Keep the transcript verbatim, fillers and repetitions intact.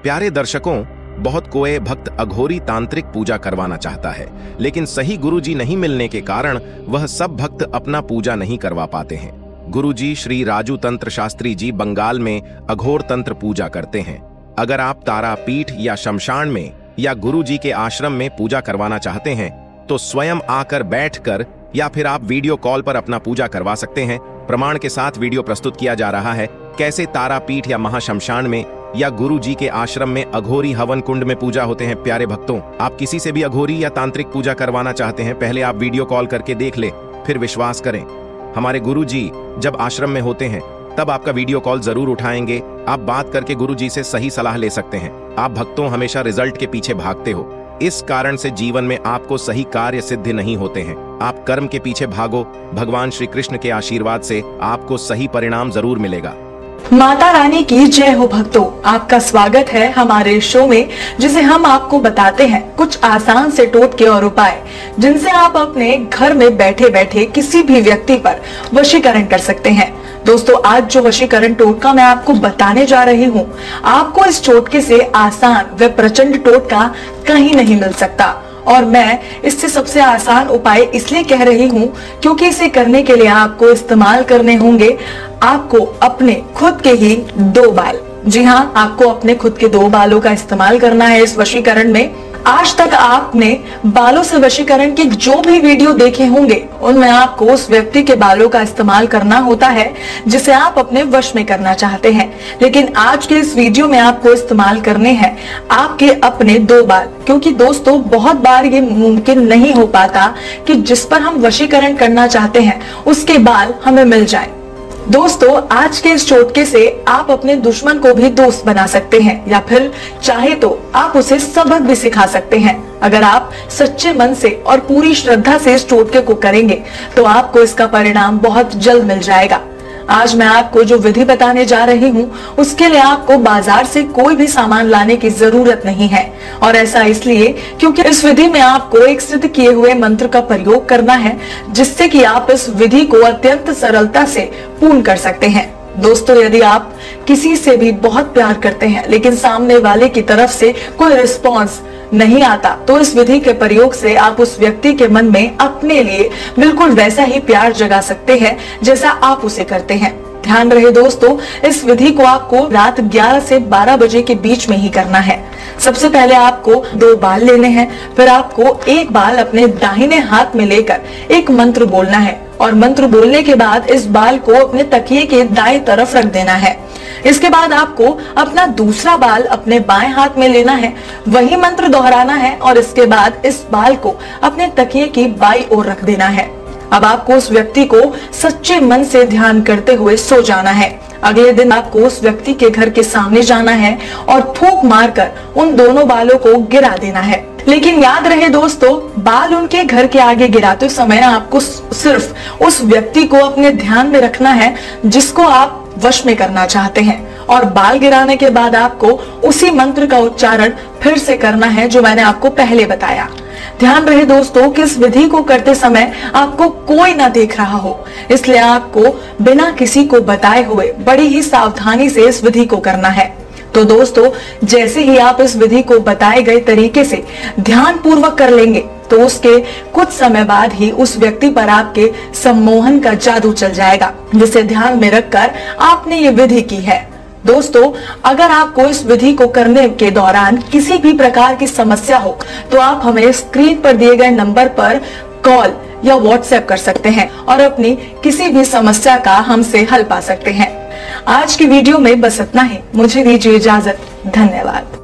प्यारे दर्शकों, बहुत कोई भक्त अघोरी तांत्रिक पूजा करवाना चाहता है, लेकिन सही गुरुजी नहीं मिलने के कारण वह सब भक्त अपना पूजा नहीं करवा पाते हैं। गुरुजी श्री राजू तंत्र शास्त्री जी बंगाल में अघोर तंत्र पूजा करते हैं। अगर आप तारापीठ या शमशान में या गुरुजी के आश्रम में पूजा करवाना चाहते हैं तो स्वयं आकर बैठकर या फिर आप वीडियो कॉल पर अपना पूजा करवा सकते हैं। प्रमाण के साथ वीडियो प्रस्तुत किया जा रहा है कैसे तारापीठ या महाशमशान में या गुरु जी के आश्रम में अघोरी हवन कुंड में पूजा होते हैं। प्यारे भक्तों, आप किसी से भी अघोरी या तांत्रिक पूजा करवाना चाहते हैं, पहले आप वीडियो कॉल करके देख ले, फिर विश्वास करें। हमारे गुरु जी जब आश्रम में होते हैं तब आपका वीडियो कॉल जरूर उठाएंगे। आप बात करके गुरु जी से सही सलाह ले सकते हैं। आप भक्तों हमेशा रिजल्ट के पीछे भागते हो, इस कारण से जीवन में आपको सही कार्य सिद्धि नहीं होते हैं। आप कर्म के पीछे भागो, भगवान श्री कृष्ण के आशीर्वाद से आपको सही परिणाम जरूर मिलेगा। माता रानी की जय हो भक्तों, आपका स्वागत है हमारे शो में, जिसे हम आपको बताते हैं कुछ आसान से टोटके और उपाय जिनसे आप अपने घर में बैठे बैठे किसी भी व्यक्ति पर वशीकरण कर सकते हैं। दोस्तों, आज जो वशीकरण टोटका मैं आपको बताने जा रही हूँ, आपको इस टोटके से आसान व प्रचंड टोटका कहीं नहीं मिल सकता। और मैं इससे सबसे आसान उपाय इसलिए कह रही हूँ क्योंकि इसे करने के लिए आपको इस्तेमाल करने होंगे आपको अपने खुद के ही दो बाल। जी हाँ, आपको अपने खुद के दो बालों का इस्तेमाल करना है इस वशीकरण में। आज तक आपने बालों से वशीकरण के जो भी वीडियो देखे होंगे उनमें आपको उस व्यक्ति के बालों का इस्तेमाल करना होता है जिसे आप अपने वश में करना चाहते हैं, लेकिन आज के इस वीडियो में आपको इस्तेमाल करने हैं आपके अपने दो बाल। क्योंकि दोस्तों, बहुत बार ये मुमकिन नहीं हो पाता कि जिस पर हम वशीकरण करना चाहते हैं उसके बाल हमें मिल जाए। दोस्तों, आज के इस टोटके से आप अपने दुश्मन को भी दोस्त बना सकते हैं, या फिर चाहे तो आप उसे सबक भी सिखा सकते हैं। अगर आप सच्चे मन से और पूरी श्रद्धा से इस टोटके को करेंगे तो आपको इसका परिणाम बहुत जल्द मिल जाएगा। आज मैं आपको जो विधि बताने जा रही हूँ उसके लिए आपको बाजार से कोई भी सामान लाने की जरूरत नहीं है, और ऐसा इसलिए क्योंकि इस विधि में आपको एक सिद्ध किए हुए मंत्र का प्रयोग करना है जिससे कि आप इस विधि को अत्यंत सरलता से पूर्ण कर सकते हैं। दोस्तों, यदि आप किसी से भी बहुत प्यार करते हैं लेकिन सामने वाले की तरफ से कोई रिस्पॉन्स नहीं आता तो इस विधि के प्रयोग से आप उस व्यक्ति के मन में अपने लिए बिल्कुल वैसा ही प्यार जगा सकते हैं जैसा आप उसे करते हैं। ध्यान रहे दोस्तों, इस विधि को आपको रात ग्यारह से बारह बजे के बीच में ही करना है। सबसे पहले आपको दो बाल लेने हैं, फिर आपको एक बाल अपने दाहिने हाथ में लेकर एक मंत्र बोलना है, और मंत्र बोलने के बाद इस बाल को अपने तकिए के दाएं तरफ रख देना है। इसके बाद आपको अपना दूसरा बाल अपने बाएं हाथ में लेना है, वही मंत्र दोहराना है, और इसके बाद इस बाल को अपने तकिए की बाईं ओर रख देना है। अब आपको उस व्यक्ति को सच्चे मन से ध्यान करते हुए सो जाना है। अगले दिन आपको उस व्यक्ति के घर के सामने जाना है और फूंक मारकर उन दोनों बालों को गिरा देना है। लेकिन याद रहे दोस्तों, बाल उनके घर के आगे गिराते समय आपको सिर्फ उस व्यक्ति को अपने ध्यान में रखना है जिसको आप वश में करना चाहते हैं, और बाल गिराने के बाद आपको उसी मंत्र का उच्चारण फिर से करना है जो मैंने आपको पहले बताया। ध्यान रहे दोस्तों कि इस विधि को करते समय आपको कोई ना देख रहा हो, इसलिए आपको बिना किसी को बताए हुए बड़ी ही सावधानी से इस विधि को करना है। तो दोस्तों, जैसे ही आप इस विधि को बताए गए तरीके से ध्यान पूर्वक कर लेंगे तो उसके कुछ समय बाद ही उस व्यक्ति पर आपके सम्मोहन का जादू चल जाएगा, जिसे ध्यान में रखकर आपने ये विधि की है। दोस्तों, अगर आपको इस विधि को करने के दौरान किसी भी प्रकार की समस्या हो तो आप हमें स्क्रीन पर दिए गए नंबर पर कॉल या व्हाट्सएप कर सकते हैं और अपनी किसी भी समस्या का हमसे हल पा सकते हैं। आज की वीडियो में बस इतना ही। मुझे दीजिए इजाजत। धन्यवाद।